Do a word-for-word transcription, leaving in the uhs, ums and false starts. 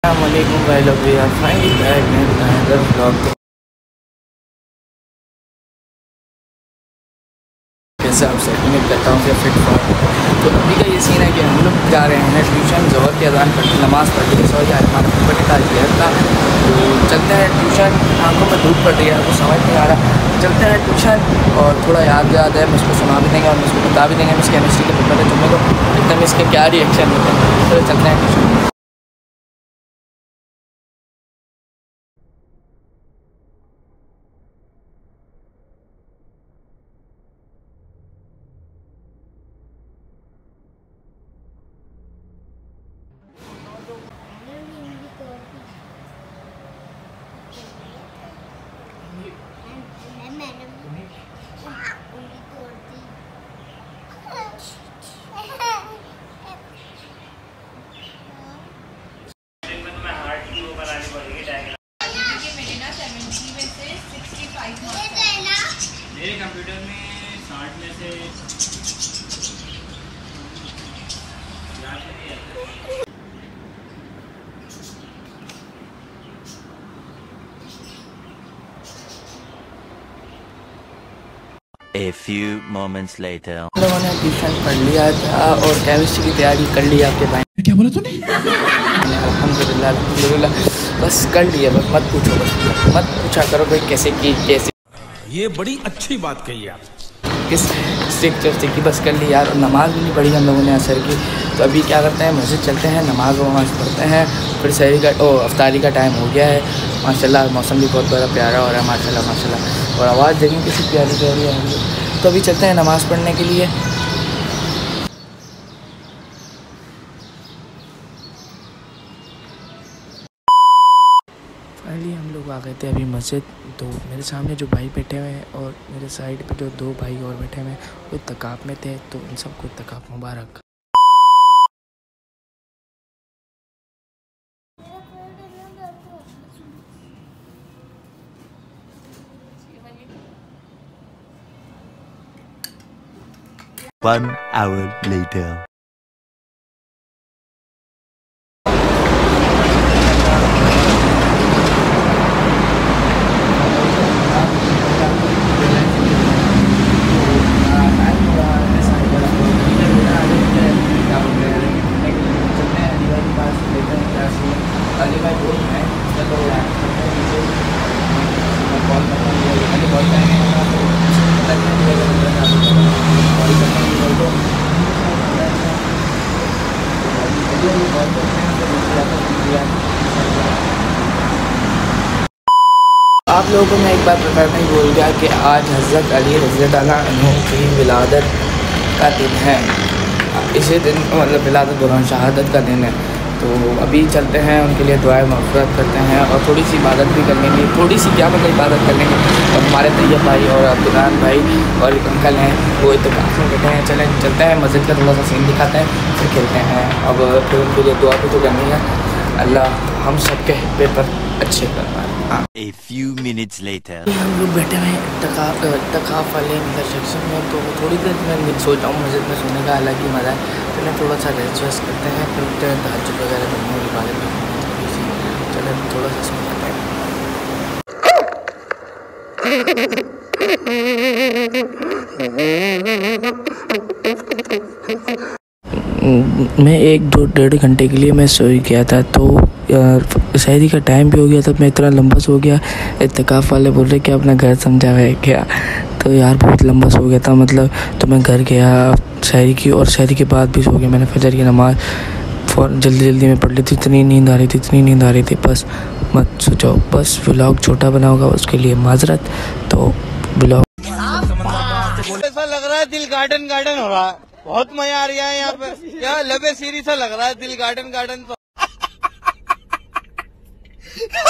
अस्सलामुअलैकुम भाई लोग, we are finally back in another vlog. कैसे आप सब उम्मीद करता हूँ कि फिट फॉर। तो अभी का ये सीन है कि हम लोग जा रहे हैं ट्यूशन। ज़ोहर की अज़ान पढ़ के नमाज़ पढ़ ली, सॉरी आज हमारा पेपर निकाल दिया था, तो चलते हैं ट्यूशन। आंखों में धूप पड़ रही है, कुछ समझ नहीं आ रहा। चलते हैं ट्यूशन और थोड़ा याद याद है, मैं उसको सुना भी देंगे और मैं उसको बता भी देंगे। मिस केमिस्ट्री के पेपर है, जुम्मे को एकदम इसके क्या रिएक्शन होते हैं। तो चलते हैं ट्यूशन। मेरे कंप्यूटर में साठ में से A few moments later. हम लोगों ने ट्यूशन पढ़ लिया था और केमिस्ट्री की तैयारी कर ली। आपके भाई क्या बोला तूने? अल्हम्दुलिल्लाह अल्हम्दुलिल्लाह बस कर लिया। बस मत पूछो, बस मत पूछा करो भाई कैसे की कैसे। ये बड़ी अच्छी बात कही आप। किस स्ट्रिक्ट की बस कर ली यार। और नमाज़ भी नहीं पढ़ी हम लोगों ने असर की। तो अभी क्या करते हैं, मस्जिद चलते हैं, नमाज वमाज पढ़ते हैं, फिर सहरी का ओ अफ्तारी का टाइम हो गया है। माशाल्लाह मौसम भी बहुत बड़ा प्यारा हो रहा है, माशाल्लाह माशाल्लाह। और आवाज़ देखें किसी प्यारी प्यारी है। तो अभी चलते हैं नमाज़ पढ़ने के लिए। फाइनली हम लोग आ गए थे अभी मस्जिद। तो मेरे सामने जो भाई बैठे हुए हैं और मेरे साइड पे जो दो भाई और बैठे हुए हैं वो इत्तिकाफ़ में थे, तो उन सबको इत्तिकाफ़ मुबारक। One hour later. आप लोगों को मैं एक बार प्रिपेयर नहीं बोल गया कि आज हज़रत अली रज़ियल्लाहु अन्हु की विलादत का दिन है। इसी दिन मतलब विलादत दौरान शहादत का दिन है। तो अभी चलते हैं उनके लिए दुआएं मग़फ़िरत करते हैं और थोड़ी सी इबादत भी कर लेंगे। थोड़ी सी क्या मतलब इबादत कर लेंगे। और हमारे तैयब भाई और अब्दुल्लान भाई और एक अंकल हैं वो इत्तिकाफ़ में बैठे हैं। चलें चलते हैं मस्जिद का थोड़ा सा सीन दिखाते हैं, फिर खेलते हैं। अब फिर उनके लिए दुआ भी तो करनी है। अल्लाह हम सबके पेपर अच्छे कर पाए। A few minutes later. हम लोग बैठे हुए हैं इत्तिकाफ़ इत्तिकाफ़ वाले मतलब सेक्शन में। तो थोड़ी देर मैं सोच रहा हूँ मस्जिद में सोने का अलग ही मज़ा है। फिर मैं थोड़ा सा रेस्ट वेस्ट करते हैं, फिर तहज्जुद वगैरह करने के बारे में चलो थोड़ा सा सो जाते हैं। मैं एक दो डेढ़ घंटे के लिए मैं सो ही गया था। तो यार शायरी का टाइम भी हो गया था, मैं इतना लंबा सो गया। इत्तिकाफ़ वाले बोल रहे कि अपना घर समझा है क्या। तो यार बहुत लंबा सो गया था मतलब। तो मैं घर गया शायरी की, और शायरी के बाद भी सो गया। मैंने फजर की नमाज़ फ़ौरन जल्दी जल्दी में पढ़ ली थी। इतनी नींद आ रही थी इतनी नींद आ रही थी बस मत सोचो। बस व्लॉग छोटा बना होगा उसके लिए माजरत। तो व्लॉग ऐसा लग रहा है दिल गार्डन गार्डन हो रहा है। बहुत मजा आ रहा है यहाँ पे। क्या लबे सीरी सा लग रहा है, दिल गार्डन गार्डन।